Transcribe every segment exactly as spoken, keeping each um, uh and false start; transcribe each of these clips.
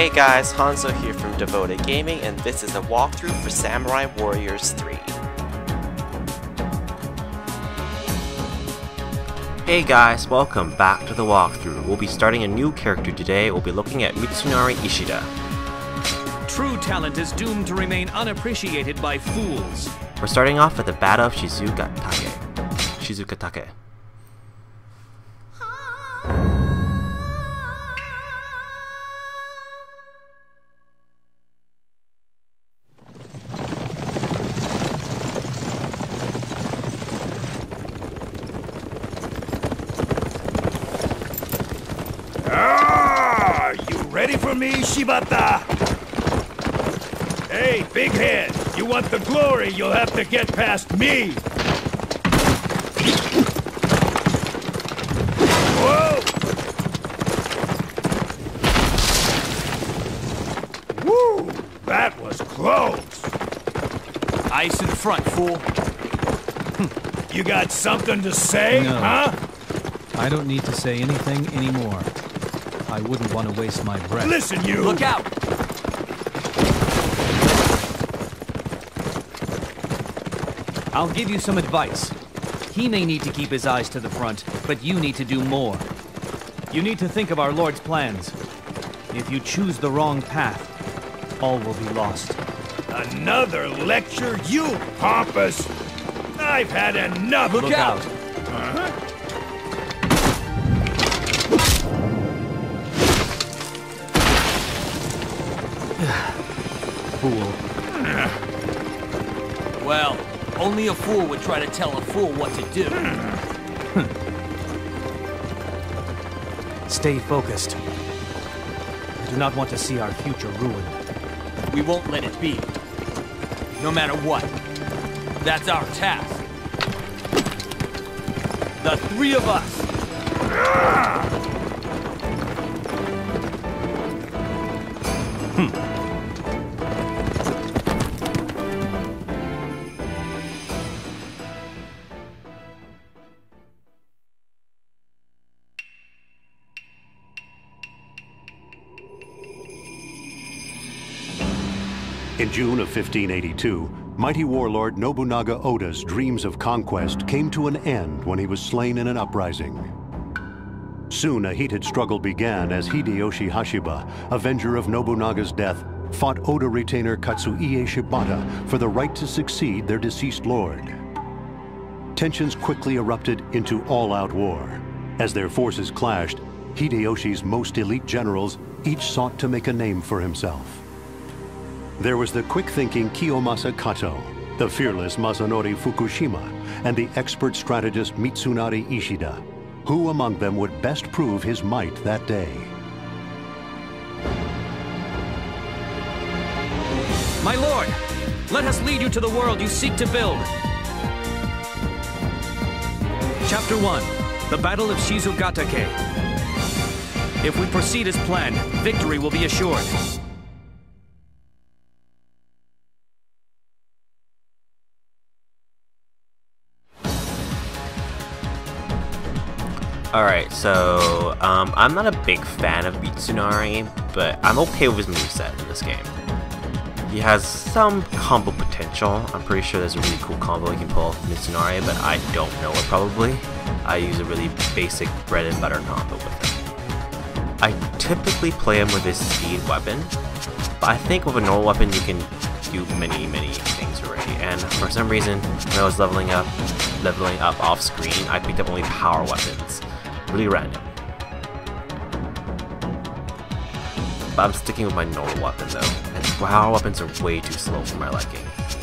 Hey guys, Hanzo here from Devoted Gaming, and this is a walkthrough for Samurai Warriors three. Hey guys, welcome back to the walkthrough. We'll be starting a new character today. We'll be looking at Mitsunari Ishida. True talent is doomed to remain unappreciated by fools. We're starting off with the Battle of Shizukatake. Shizukatake. Ah, you ready for me, Shibata? Hey, big head, you want the glory, you'll have to get past me! Whoa! Woo! That was close! Ice in front, fool. You got something to say, No. huh? I don't need to say anything anymore. I wouldn't want to waste my breath. Listen, you! Look out! I'll give you some advice. He may need to keep his eyes to the front, but you need to do more. You need to think of our Lord's plans. If you choose the wrong path, all will be lost. Another lecture, you pompous! I've had enough! Look, Look out! Uh-huh. Fool. Well, only a fool would try to tell a fool what to do. Stay focused. I do not want to see our future ruined. We won't let it be. No matter what. That's our task. The three of us. Hmm. In June of fifteen eighty-two, mighty warlord Nobunaga Oda's dreams of conquest came to an end when he was slain in an uprising. Soon a heated struggle began as Hideyoshi Hashiba, avenger of Nobunaga's death, fought Oda retainer Katsuie Shibata for the right to succeed their deceased lord. Tensions quickly erupted into all-out war. As their forces clashed, Hideyoshi's most elite generals each sought to make a name for himself. There was the quick-thinking Kiyomasa Kato, the fearless Masanori Fukushima, and the expert strategist Mitsunari Ishida. Who among them would best prove his might that day? My lord, let us lead you to the world you seek to build. Chapter one, the Battle of Shizukatake. If we proceed as planned, victory will be assured. Alright, so um, I'm not a big fan of Mitsunari, but I'm okay with his moveset in this game. He has some combo potential. I'm pretty sure there's a really cool combo you can pull off Mitsunari, but I don't know it probably. I use a really basic bread and butter combo with him. I typically play him with his speed weapon, but I think with a normal weapon you can do many, many things already. And for some reason, when I was leveling up, leveling up off screen, I picked up only power weapons. Really random. But I'm sticking with my normal weapon though, and power weapons are way too slow for my liking.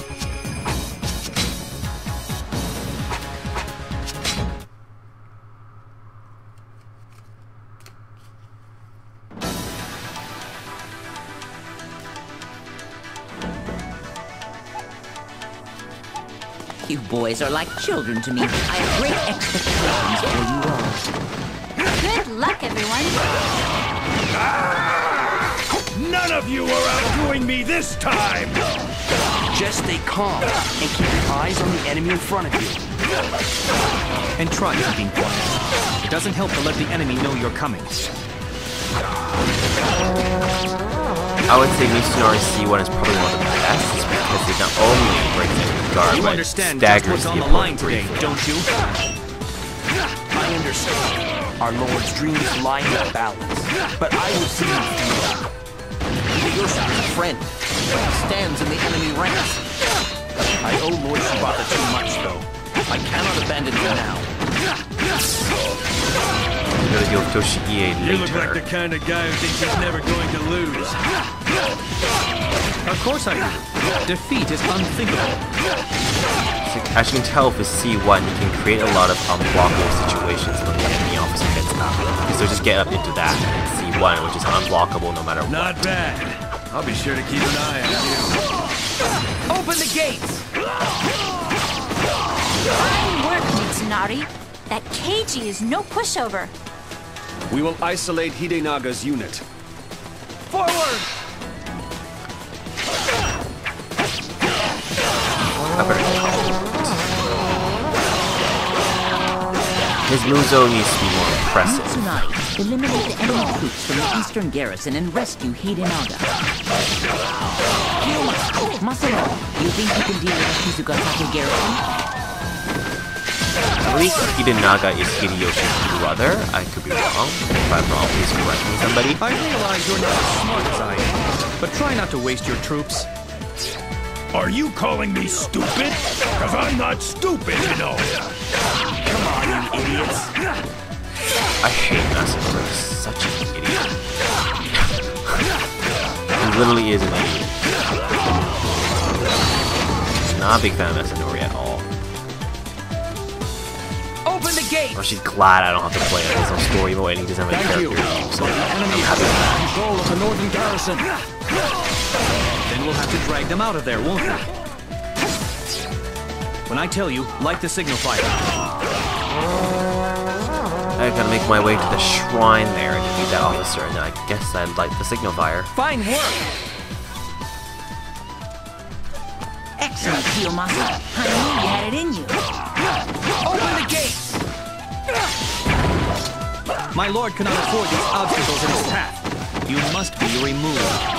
You boys are like children to me. I have great expectations for you all. Good luck, everyone. Ah! None of you are outdoing me this time! Just stay calm and keep your eyes on the enemy in front of you. And try keeping quiet. It doesn't help to let the enemy know you're coming. I would say Mitsunari C one is probably one of the best because it not only breaks enemy guard, You but understand just staggers what's the on the line opponent today, briefly. don't you? I understand. Our Lord's dreams lie in balance. But I will see you through. Hideyoshi is a friend. He stands in the enemy ranks. I owe Lord Shibata too much, though. I cannot abandon him now. I'm gonna deal with Toshiie You look like later. the kind of guy who thinks he's never going to lose. Of course I do. Defeat is unthinkable. As you can tell with C one, you can create a lot of unblockable situations when the enemy officer gets up. Because they'll just get up into that C one, which is unblockable no matter what. Not bad. I'll be sure to keep an eye on you. Open the gates! Fine work, Mitsunari. That Keiji is no pushover. We will isolate Hidenaga's unit. Forward! I better His Muzo needs to be more impressive. Mitsunari, eliminate the enemy troops from the eastern garrison and rescue Hidenaga. Masano, you think you can deal with the Kizugasake garrison? I believe Hidenaga is Hideyoshi's brother. I could be wrong. If I'm wrong, please correct me, somebody. I realize you're not as smart as I am, but try not to waste your troops. Are you calling me stupid? Because I'm not stupid, you know. Come on, you idiots. I hate Masanori. He's such an idiot. He literally is an idiot. Not a big fan of Masanori at all. Open the gate! Or she's glad I don't have to play it. There's no story mode and he doesn't have any Thank character you. to use, so I'm happy with that. Control of the northern garrison. Then we'll have to drag them out of there, won't we? When I tell you, light the signal fire. I gotta make my way to the shrine there and defeat that officer, and then I guess I'd light the signal fire. Fine work! Excellent, Kiyomasa. I knew you had it in you. Open the gates! My lord cannot afford these obstacles in his path. You must be removed.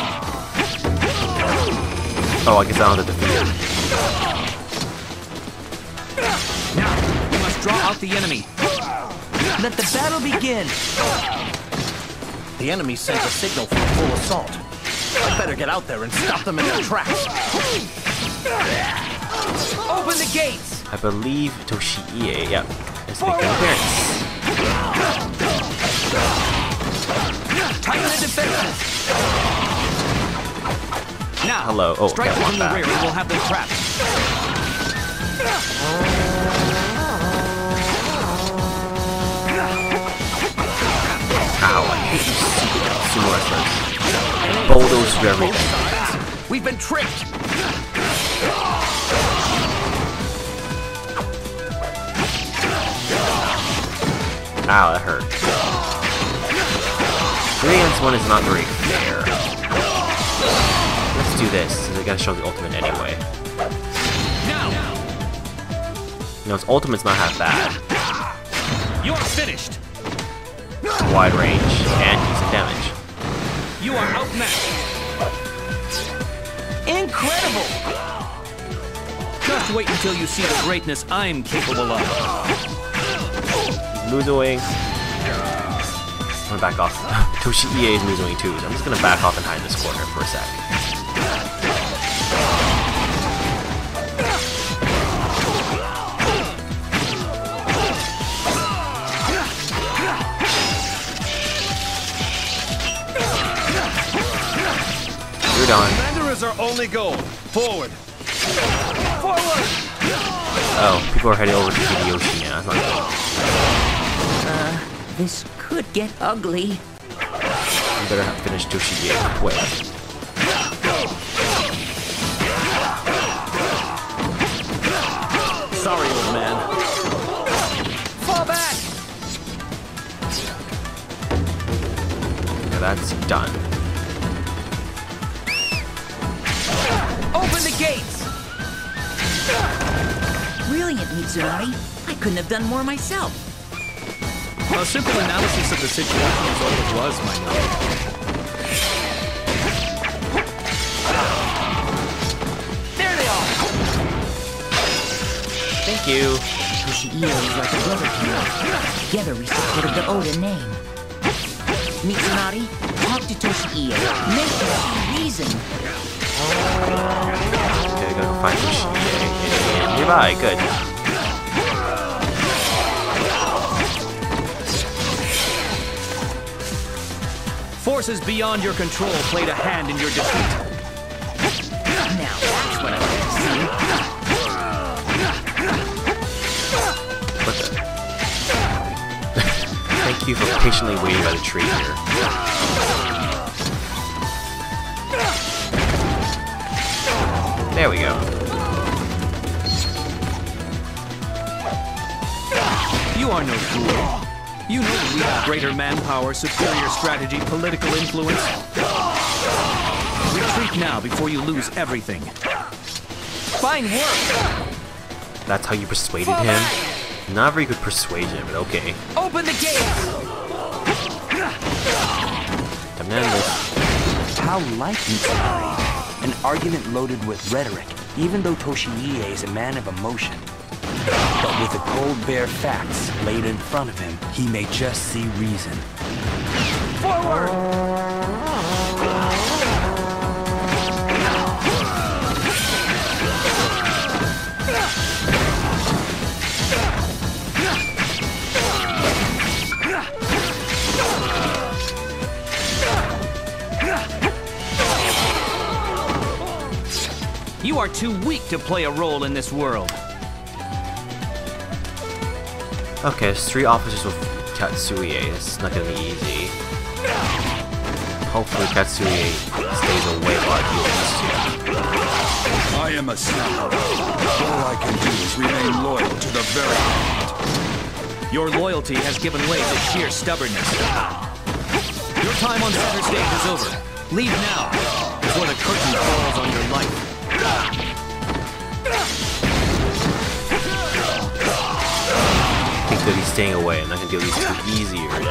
Oh, I guess I don't have to defeat him. Now, we must draw out the enemy. Let the battle begin! The enemy sent a signal for a full assault. I better get out there and stop them in their tracks. Open the gates! I believe Toshiie, yeah, is making an appearance. Tighten the defenses! Now, Hello. Oh, strike yeah, from the back. rear and we'll have them trapped. Ow, I hate these stupid sumo wrestlers. Bulldoze through everything. We've been tricked. Ow, that hurt. Three against one is not very fair. Let's do this, since I gotta show the ultimate anyway. Now, You know, its ultimate's not half bad. you are finished. Wide range, and decent damage. You are outmatched. Incredible! Just wait until you see the greatness I'm capable of. Muzoing. I'm gonna back off. Toshiie is Muzoing too, so I'm just gonna back off and hide in this corner for a sec. You're done. Commander is our only goal. Forward. Forward! Oh, people are heading over to Hideyoshi now. That's not good. Uh, this could get ugly. I better have finished Toshiie quick. Sorry, old man. Fall back! Yeah, that's done. Open the gates! Brilliant, Mitsunari. I couldn't have done more myself. A simple analysis of the situation is all it was, my lord. Thank you. Toshiie is like a brother to me. Together we supported the Oda name. Mitsunari, talk to Toshiie. Make him see reason. Okay, gotta go find Toshiie nearby. Good. Forces beyond your control played a hand in your defeat. Now that's what I want to see. What the? Thank you for patiently waiting by the tree here. There we go. You are no fool. You know that we have greater manpower, superior strategy, political influence. Retreat now before you lose everything. Fine work! That's how you persuaded him? Not very good persuasion, but okay. Open the gate! Time to end this. How like Mitsunari? An argument loaded with rhetoric, even though Toshiie is a man of emotion. But with the cold, bare facts laid in front of him, he may just see reason. Forward! You are too weak to play a role in this world. Okay, there's three officers with Katsuie. It's not gonna be easy. Hopefully Katsuie stays away while I deal with these two. I am a sniper. All I can do is remain loyal to the very end. Your loyalty has given way to sheer stubbornness. Your time on center stage is over. Leave now, before the curtain falls on your life. I think that he's staying away. I'm not gonna deal with these two easier now.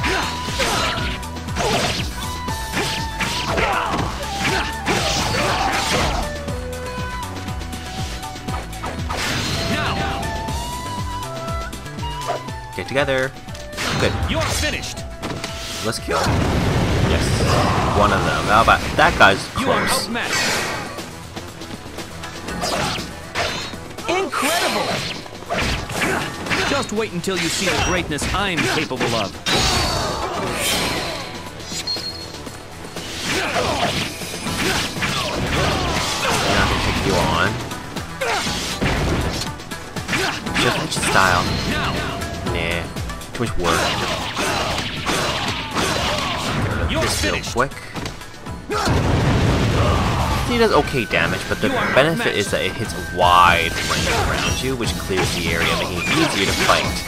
Get together. Good. You're finished. Let's kill him. Yes. One of them. How about that guy's You are close. outmatched. Incredible! Just wait until you see the greatness I'm capable of. Now I can take you on. Just which style? Nah. Too much work. You're This real finished. quick. He does okay damage, but the benefit is that it hits a wide range around you, which clears the area, making it easier to fight.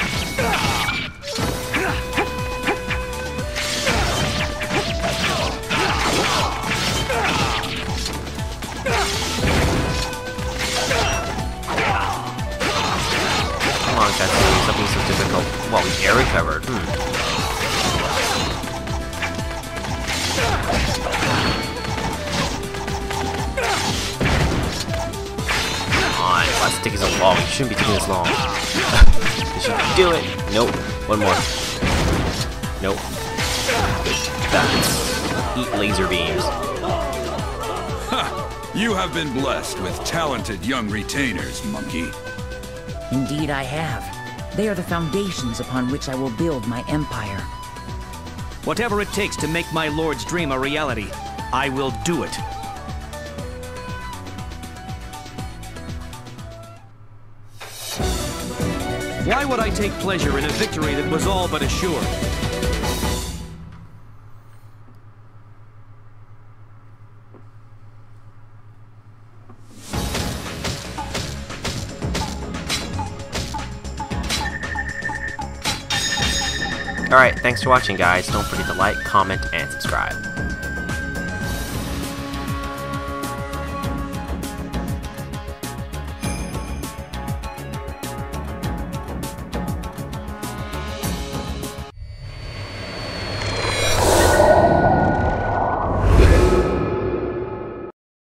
Come on, Katsuie, something so difficult. Well, we air recovered. Hmm. Let's take it so long. It shouldn't be taking this long. Did she do it? Nope. One more. Nope. Good. That. Eat laser beams. Ha! You have been blessed with talented young retainers, monkey. Indeed I have. They are the foundations upon which I will build my empire. Whatever it takes to make my lord's dream a reality, I will do it. Why would I take pleasure in a victory that was all but assured? Alright, thanks for watching, guys. Don't forget to like, comment, and subscribe.